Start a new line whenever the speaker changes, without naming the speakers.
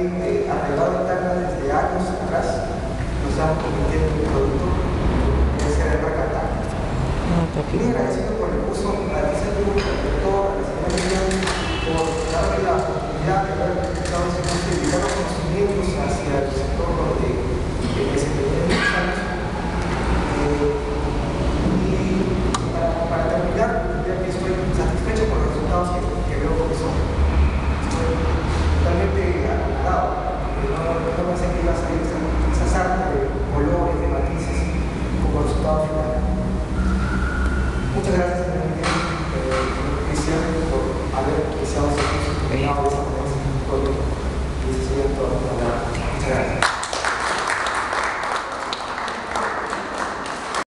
alguien arreglado en Tacna desde años atrás, no estamos convirtiendo en un producto que se debe rescatar. Muy agradecido por el recurso, a la licencia, por todo, a la señora por